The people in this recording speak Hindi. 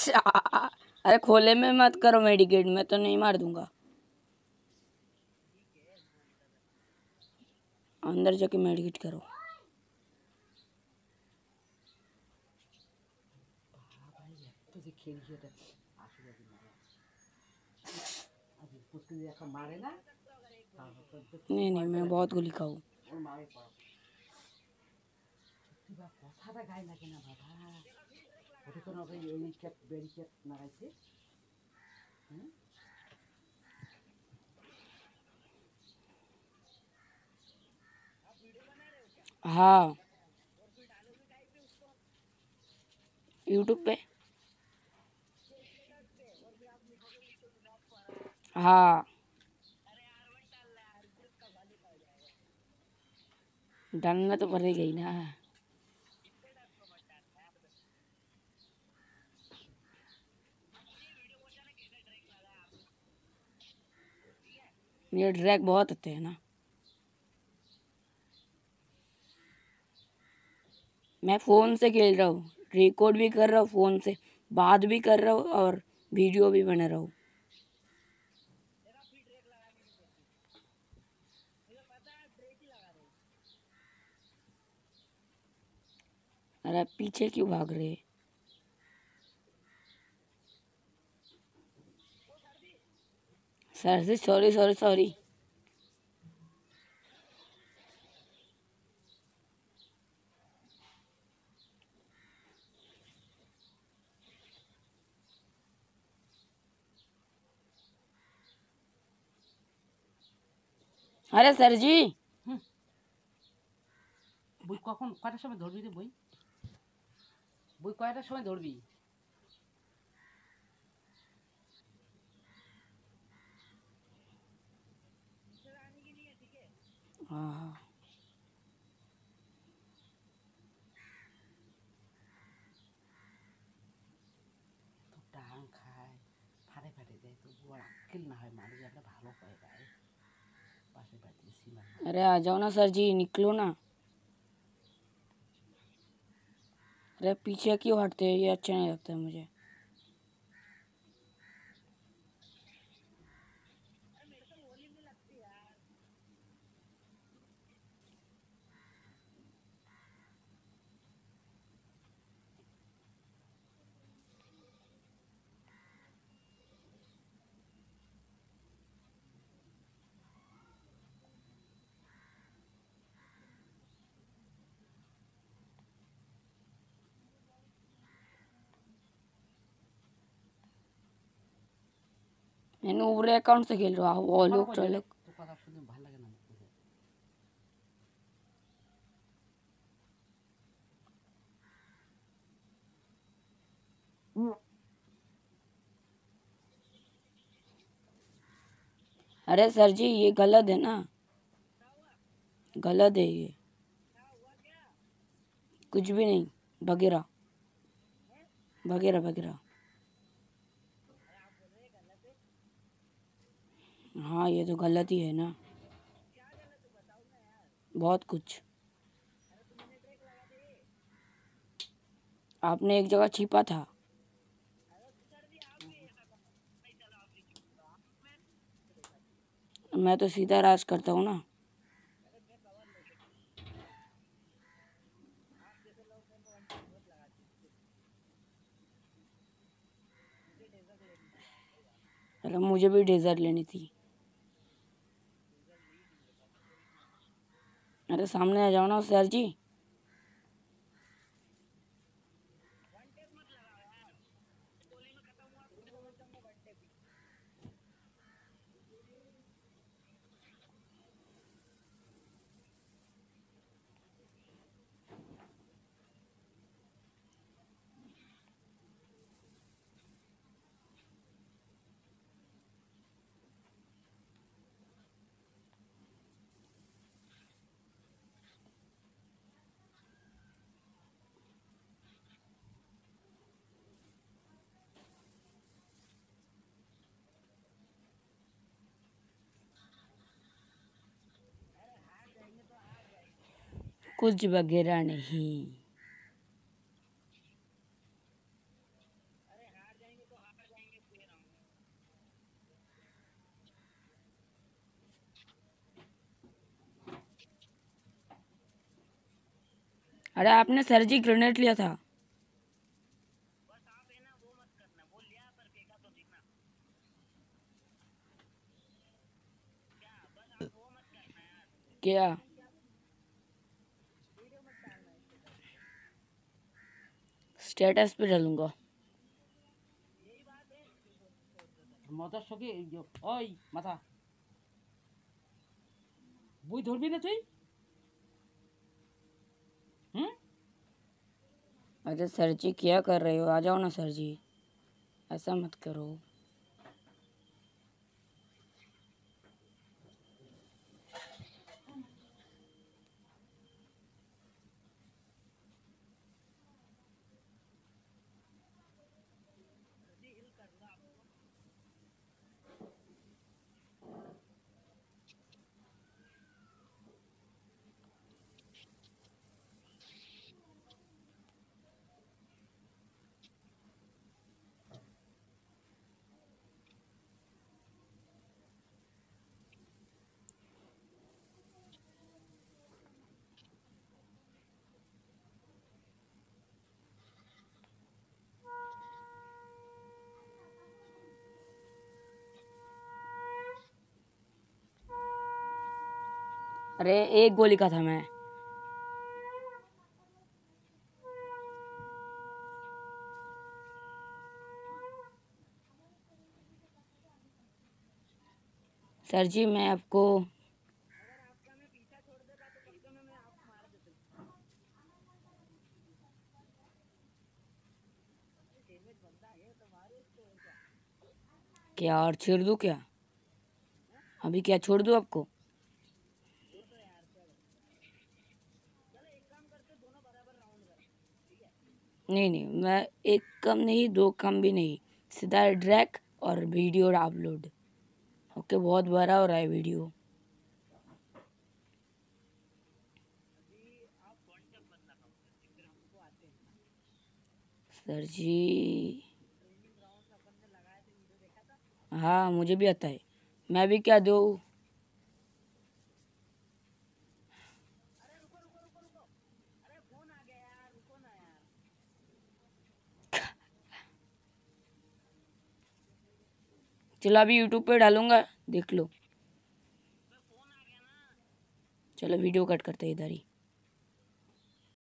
अरे खोले में मत करो मेडिकेट, मैं तो नहीं मार दूंगा। अंदर जाके मेडिकेट करो। नहीं नहीं, मैं बहुत गोली खाऊं। हाँ, यूट्यूब पे। हाँ, डालना तो पड़ेगा ही ना। ये ड्रैग बहुत अच्छे है ना। मैं फ़ोन से खेल रहा हूँ, रिकॉर्ड भी कर रहा हूँ फ़ोन से, बात भी कर रहा हूँ और वीडियो भी बना रहा हूँ। अरे पीछे क्यों भाग रहे? Sir ji sorry sorry sorry. अरे सर जी, বই কয়টার সময় ধরবি রে? বই কয়টার সময় ধরবি? हाँ তো ডাং খায়, ফাটে ফাটে দেয়, তো বড় আক্কেল না হয় মানুষ একটা ভালো পায় গায়ে পাশে বাড়িতে সীমা। अरे आ जाओ ना सर जी, निकलो ना। अरे पीछे क्यों हटते हैं, ये अच्छा नहीं लगता है मुझे। मैंने ऊपरे अकाउंट से खेल रहा हूँ, वो लोग তো चलो। কথা শুনে ভালো লাগে না আমার। अरे सर जी, ये गलत है ना, गलत है ये। कुछ भी नहीं, वगैरह वगैरह वगैरह। हाँ, ये तो गलत ही है ना, बहुत कुछ। आपने एक जगह छिपा था। मैं तो सीधा राज करता हूँ ना। अरे मुझे भी डेजर्ट लेनी थी। अरे सामने आ जाओ ना सर जी। कुछ वगैरह नहीं। अरे आपने सर जी ग्रेनेड लिया था। क्या? स्टेटस पे डालूंगा। মজার সঙ্গে ওই মাথা বই ধরবি না তুই? হুম? अरे सर जी क्या कर रहे हो? आ जाओ ना सर जी, ऐसा मत करो। अरे एक गोली का था मैं। सर जी मैं आपको क्या और छेड़ दूँ क्या? अभी क्या छोड़ दूँ आपको? नहीं नहीं, मैं एक कम नहीं, दो कम भी नहीं, सीधा ड्रैग और वीडियो अपलोड। ओके, बहुत बड़ा हो रहा है वीडियो। सर जी हाँ, मुझे भी आता है। मैं भी क्या दूँ? चलो अभी यूट्यूब पे डालूंगा, देख लो। चलो वीडियो कट करते हैं इधर ही।